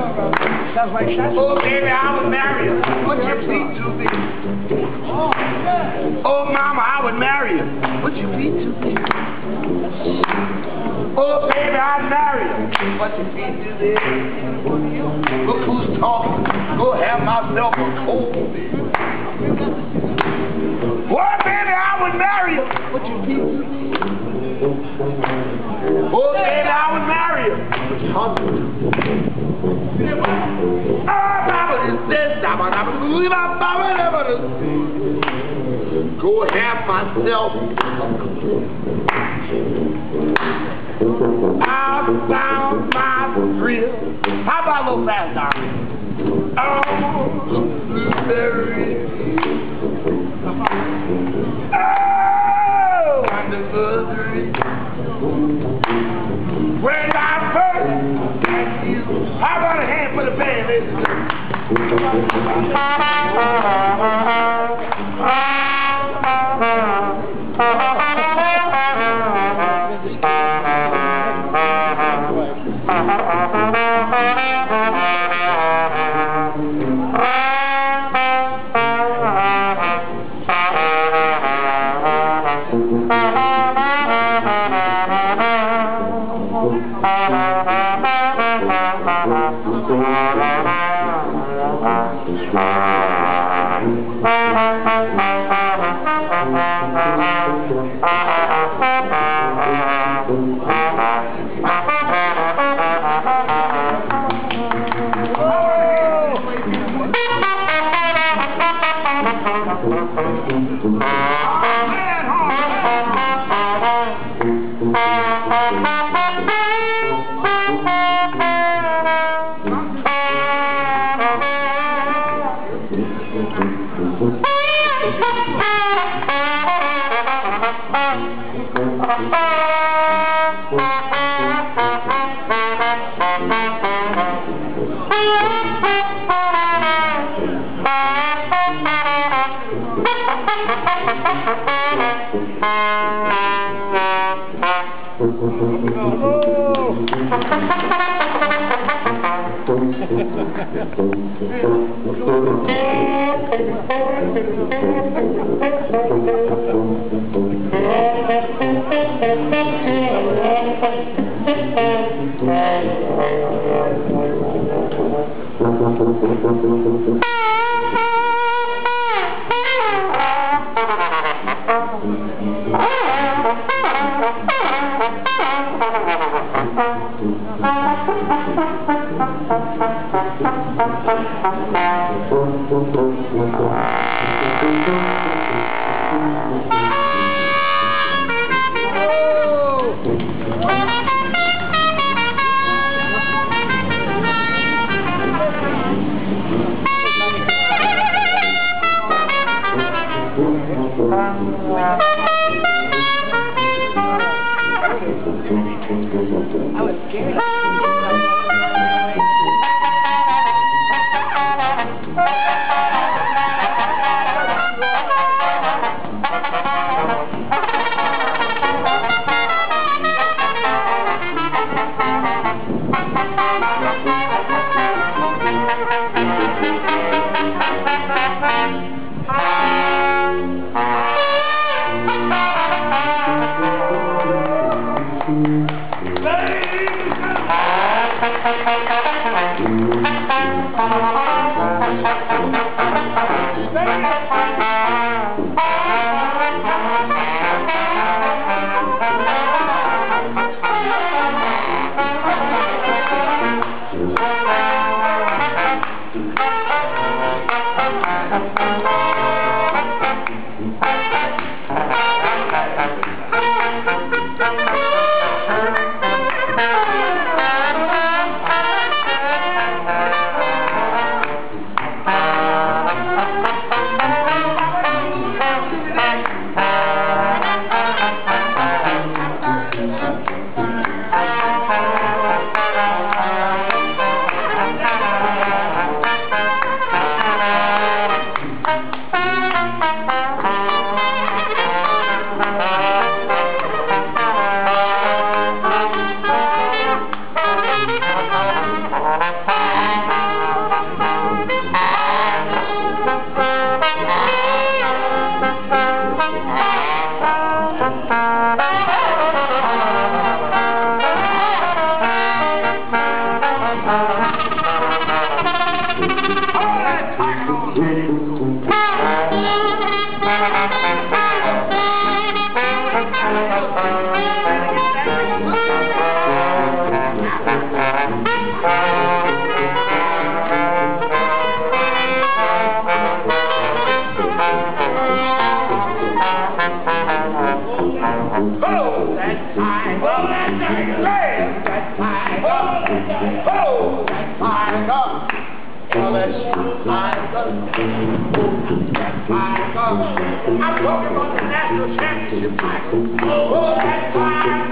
Sounds like Shasta. Oh, baby, I would marry her. Would you please to me? Oh, yeah. Oh, mama, I would marry her. Would you please to me? Oh, baby, I'd marry her. Would you please to me? Look who's talking. Go have myself a cold beer. Oh, baby, I would marry her. Would you please to me? Oh, baby, I would marry her. Would you talk to me? Go have myself. I found my thrill. How about a little fast, darling? Oh, blueberry. Oh, anniversary. When I first met you. How about a hand for the band, ladies and gentlemen? I was scared. I'm talking about the national championship title. Oh, that's fine.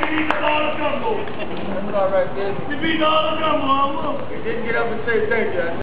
You beat all the gumbo. You didn't get up and say thank you.